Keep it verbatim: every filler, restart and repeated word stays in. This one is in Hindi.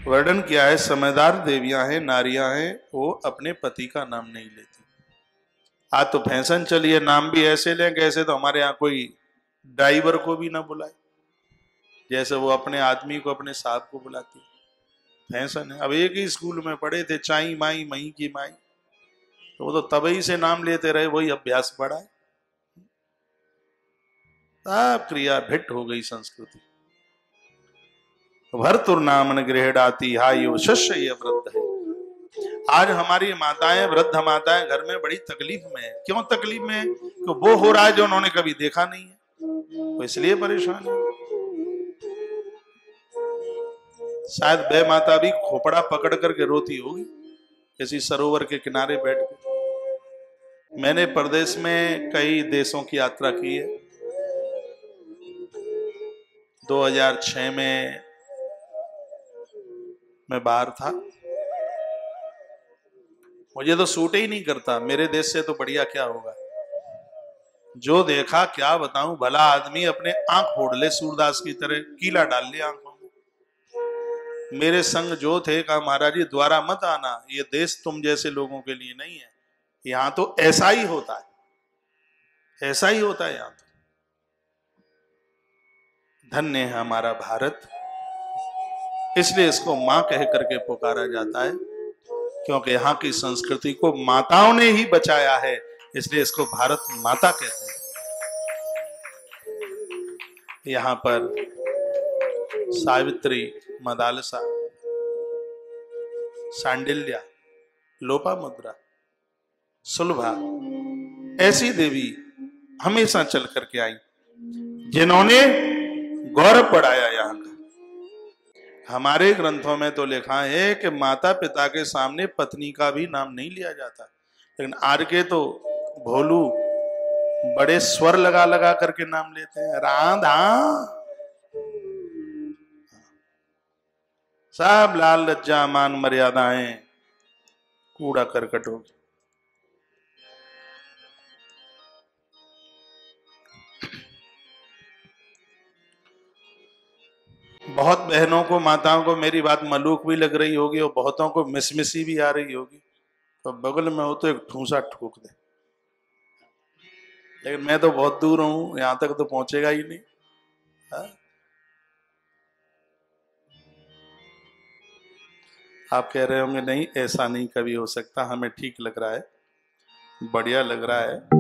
वर्णन किया है, समझदार देवियां हैं, नारियां हैं, वो अपने पति का नाम नहीं लेती। आज तो फैशन चली है, नाम भी ऐसे लें कैसे, तो हमारे यहाँ कोई ड्राइवर को भी ना बुलाए, जैसे वो अपने आदमी को अपने साहब को बुलाती है। फैशन है। अब एक ही स्कूल में पढ़े थे, चाई माई मई की माई, तो वो तो तभी से नाम लेते रहे, वही अभ्यास पड़ा है। सब क्रिया भिट हो गई संस्कृति। भरतुर नामन गृहडाती हायो शिष्य ये वृद्ध है। आज हमारी माताएं, वृद्ध माताएं घर में बड़ी तकलीफ में है। क्यों तकलीफ में है? कि वो हो रहा है जो उन्होंने कभी देखा नहीं है, तो इसलिए परेशान है। शायद वह माता भी खोपड़ा पकड़ करके रोती होगी किसी सरोवर के किनारे बैठ के। मैंने प्रदेश में कई देशों की यात्रा की है। दो हज़ार छह में मैं बाहर था। मुझे तो सूट ही नहीं करता, मेरे देश से तो बढ़िया क्या होगा। जो देखा क्या बताऊं, भला आदमी अपने आंख फोड़ ले सूरदास की तरह, कीला डाल ले आंखों में। मेरे संग जो थे कहा, महाराज जी द्वारा मत आना, ये देश तुम जैसे लोगों के लिए नहीं है, यहां तो ऐसा ही होता है, ऐसा ही होता है यहां तो। धन्य है हमारा भारत, इसलिए इसको मां कह करके पुकारा जाता है, क्योंकि यहाँ की संस्कृति को माताओं ने ही बचाया है, इसलिए इसको भारत माता कहते हैं। यहाँ पर सावित्री, मदालसा, सांडिल्या, लोपामुद्रा, सुलभा, ऐसी देवी हमेशा चल करके आई जिन्होंने गौरव बढ़ाया यहाँ का। हमारे ग्रंथों में तो लिखा है कि माता पिता के सामने पत्नी का भी नाम नहीं लिया जाता, लेकिन आज के तो भोलू बड़े स्वर लगा लगा करके नाम लेते हैं, राधा। सब लाल लज्जा मान मर्यादाएं कूड़ा करकट हो गया। बहुत बहनों को, माताओं को मेरी बात मलूक भी लग रही होगी और बहुतों को मिसमिसी भी आ रही होगी, तो बगल में हो तो एक ठूसा ठोक दे। लेकिन मैं तो बहुत दूर हूं, यहां तक तो पहुंचेगा ही नहीं। हा? आप कह रहे होंगे नहीं ऐसा नहीं कभी हो सकता, हमें ठीक लग रहा है, बढ़िया लग रहा है।